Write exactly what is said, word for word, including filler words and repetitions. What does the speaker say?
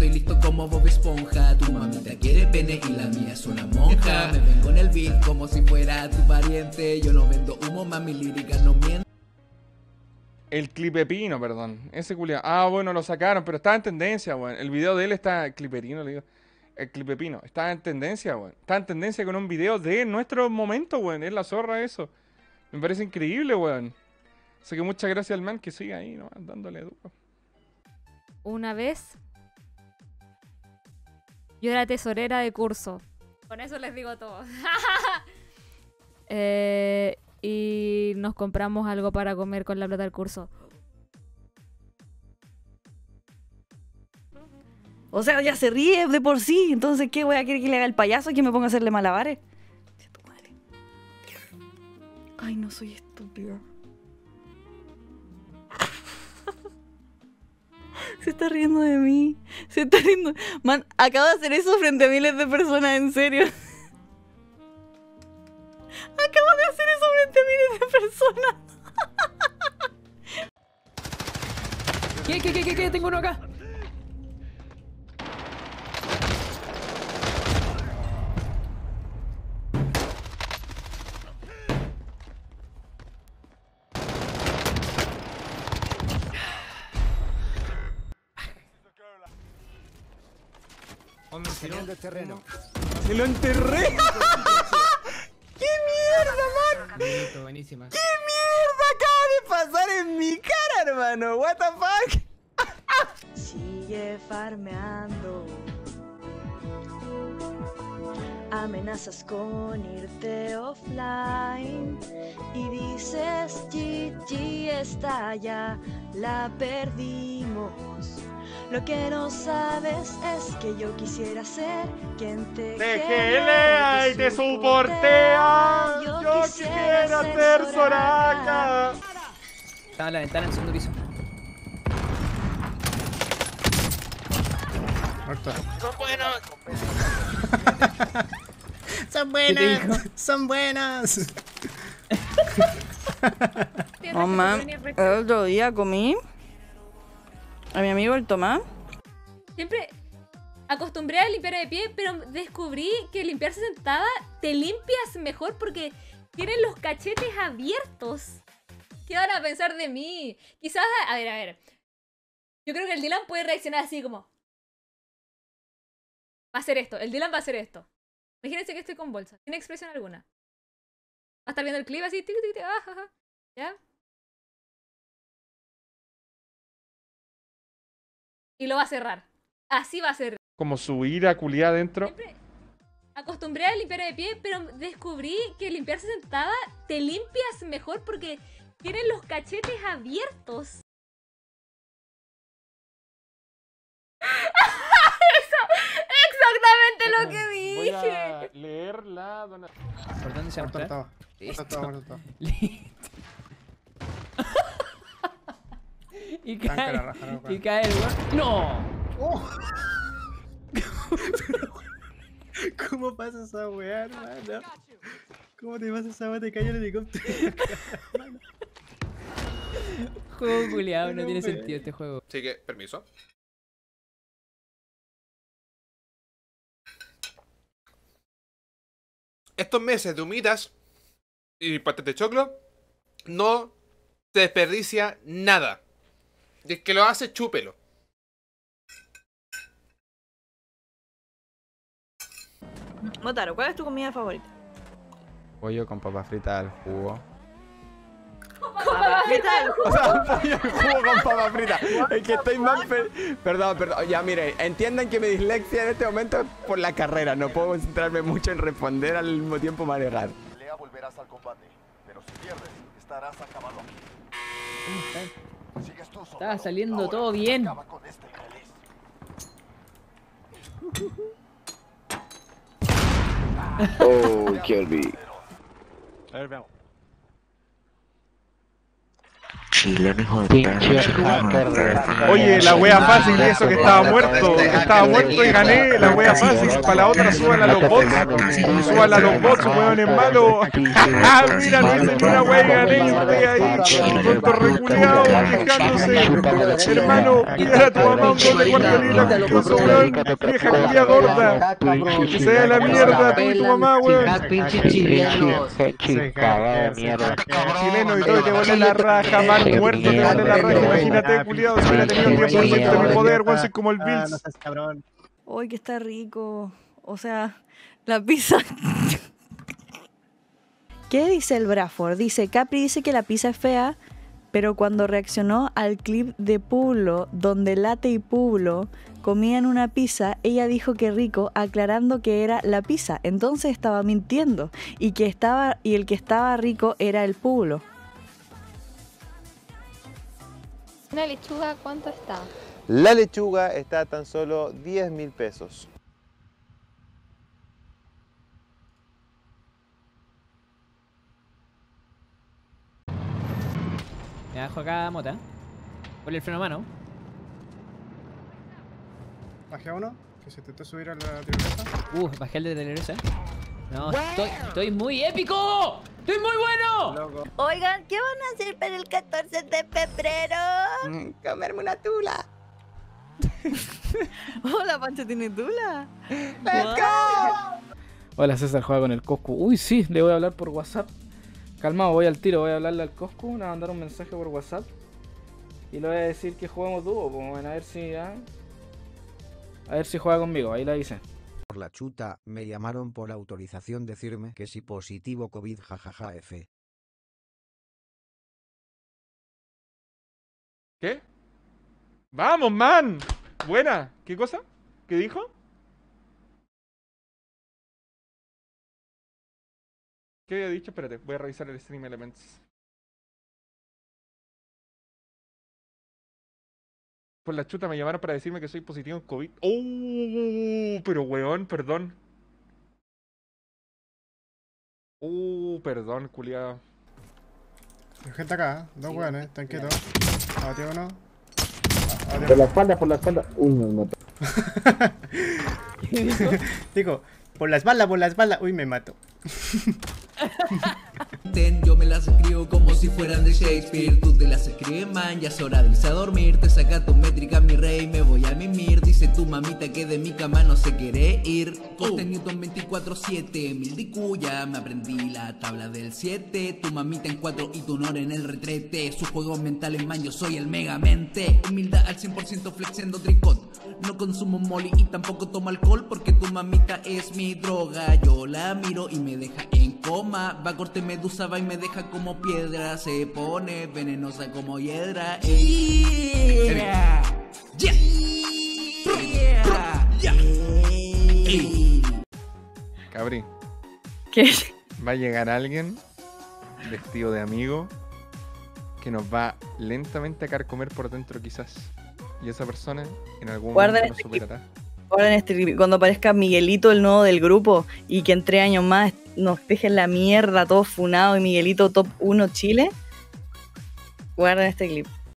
estoy listo como Bob Esponja. Tu mamita quiere pene y la mía es una monja. Me vengo en el beat como si fuera tu pariente. Yo no vendo humo, mami, lírica no miento. El clipepino, perdón. Ese culiao. Ah, bueno, lo sacaron, pero estaba en tendencia, weón. El video de él está... Cliperino, le digo. El clipepino. Está en tendencia, weón. Está en tendencia con un video de nuestro momento, weón. Es la zorra eso. Me parece increíble, weón. Así que muchas gracias al man que sigue ahí, ¿no? Dándole duro. Una vez yo era tesorera de curso. Con eso les digo todo. eh, y nos compramos algo para comer con la plata del curso. O sea, ya se ríe de por sí. Entonces, ¿qué voy a querer que le haga el payaso y que me ponga a hacerle malabares? Ay, no soy estúpido. Se está riendo de mí. Se está riendo. Man, acabo de hacer eso frente a miles de personas, en serio. Acabo de hacer eso frente a miles de personas. ¿Qué, qué, qué, qué, qué? Tengo uno acá. De terreno. ¡Se lo enterré! ¡Qué mierda, man! Bonito, buenísima. ¡Qué mierda acaba de pasar en mi cara, hermano! ¿What the fuck? Sigue farmeando. Amenazas con irte offline. Y dices G G está ya, la perdimos. Lo que no sabes es que yo quisiera ser quien te gelea y te soportea. Yo, yo quisiera ser Soraka. Estaba en la ventana en el segundo piso. Muerto. Son buenos. Son buenas. Son buenas. Mamá, el otro día comí a mi amigo el Tomás. Siempre acostumbré a limpiar de pie, pero descubrí que limpiarse sentada te limpias mejor porque tienes los cachetes abiertos. ¿Qué van a pensar de mí? Quizás, a ver, a ver. Yo creo que el Dylan puede reaccionar así como... Va a hacer esto, el Dylan va a hacer esto. Imagínense que estoy con bolsa, sin expresión alguna. Va a estar viendo el clip así, tic, tic, tic, ah, ja, ja. ¿Ya? Y lo va a cerrar. Así va a ser. Como subir a culiar adentro. Siempre acostumbré a limpiar de pie, pero descubrí que limpiarse sentada te limpias mejor porque tienes los cachetes abiertos. Eso, exactamente lo que dije. Voy a leer la donación. ¿Por dónde se va a Muerto mostrar? todo. Muerto todo, muerto todo. Listo. Y Tanca cae, la raja, no, y cae el weón. ¡No! Oh. ¿Cómo pasa esa weá, hermano? ¿Cómo te pasa esa weá? Te cae el helicóptero. Juego culiado, no No, tiene wey. sentido este juego. Así que, permiso. Estos meses de humitas y pastel de choclo no se desperdicia nada. Y el que lo hace, chúpelo. Motaro, ¿cuál es tu comida favorita? Pollo con papa frita al jugo. ¿Qué tal? O sea, pollo al jugo con papa frita. Es que estoy más... Perdón, perdón. Ya, miren, entiendan que mi dislexia en este momento es por la carrera. No puedo concentrarme mucho en responder al mismo tiempo manejar. Pelea volverás al combate, pero si pierdes, estarás acabado aquí. Sigues tú, soldado. Estaba saliendo Ahora, todo bien. acaba con este infeliz. Oh, Kirby. A ver, veamos. chileno, hijo de puta. Oye, la wea fácil y eso que estaba muerto. Estaba muerto y gané. La wea fácil. Para la otra suban a los bots. Suban a los bots, weón, es malo. Ah, mira, no hice ni una wea y gané. Y usted ahí, tonto reculeado, quejándose. Hermano, mira a tu mamá un doble cuartelita con queso, weón. Vieja culia gorda. Que se vaya a la mierda, tú y tu mamá, weón. Pinche chileno. Chileno y todo, y te vuelve la raja, mal muerto, te vuelve la raja. Imagínate, culiado, si hubiera tenido diez por ciento de mi poder, weón, soy como el Bills. Uy, que está rico. O sea, la pizza. ¿Qué dice el Bradford? Dice, Capri dice que la pizza es fea, pero cuando reaccionó al clip de Publo, donde Late y Publo comían una pizza, ella dijo que rico, aclarando que era la pizza. Entonces estaba mintiendo y que estaba y el que estaba rico era el Publo. ¿Una lechuga cuánto está? La lechuga está a tan solo diez mil pesos. Me bajo acá mota. Ponle el freno a mano. Bajé a uno, que se intentó subir a la tirolesa. Uh, bajé el de tirolesa. No, estoy, estoy muy épico. ¡Estoy muy bueno! Loco. Oigan, ¿qué van a hacer para el catorce de febrero? Mm, comerme una tula. Hola, Pancho, ¿tiene tula? ¡Let's go! Hola, César juega con el Coscu. Uy, sí, le voy a hablar por WhatsApp. Calmado, voy al tiro, voy a hablarle al Coscu, le voy a mandar un mensaje por WhatsApp. Y le voy a decir que juguemos dúo, pues, bueno, a ver si... ¿ah? A ver si juega conmigo, ahí la hice. Por la chuta, me llamaron por autorización decirme que si positivo COVID jajaja F. ¿Qué? ¡Vamos, man! Buena. ¿Qué cosa? ¿Qué dijo? ¿Qué había dicho? Espérate, voy a revisar el Stream Elements. Por la chuta me llamaron para decirme que soy positivo en COVID. ¡Oh! Pero weón, perdón. ¡Oh! Perdón, culiado. Hay gente acá, ¿eh? Dos Sí, weones, están quietos. Abatió uno. Por la espalda, por la espalda. Uy, me mató. Digo, por la espalda, por la espalda. Uy, me mato. Yo me las escribo como si fueran de Shakespeare. Tú te las escribes, man, ya es hora de irse a dormir. Te saca tu métrica, mi rey, me voy a mimir. Dice tu mamita que de mi cama no se quiere ir. Coste Newton veinticuatro siete, mil de cuya. Me aprendí la tabla del siete. Tu mamita en cuatro y tu honor en el retrete. Sus juegos mentales, man, yo soy el megamente. Humildad al cien por ciento flexiendo tricot. No consumo molly y tampoco tomo alcohol, porque tu mamita es mi droga. Yo la miro y me deja en coma. Va a corte medusa, va y me deja como piedra. Se pone venenosa como hiedra. Ey. Yeah. Yeah. Yeah. Yeah. Ey. Cabri. ¿Qué? Va a llegar alguien vestido de amigo que nos va lentamente a carcomer por dentro quizás. Y esa persona en algún Guarda momento nos este superará. Ahora en este, cuando aparezca Miguelito, el nuevo del grupo, y que en tres años más nos dejen la mierda todos funados y Miguelito top uno Chile, guarden este clip.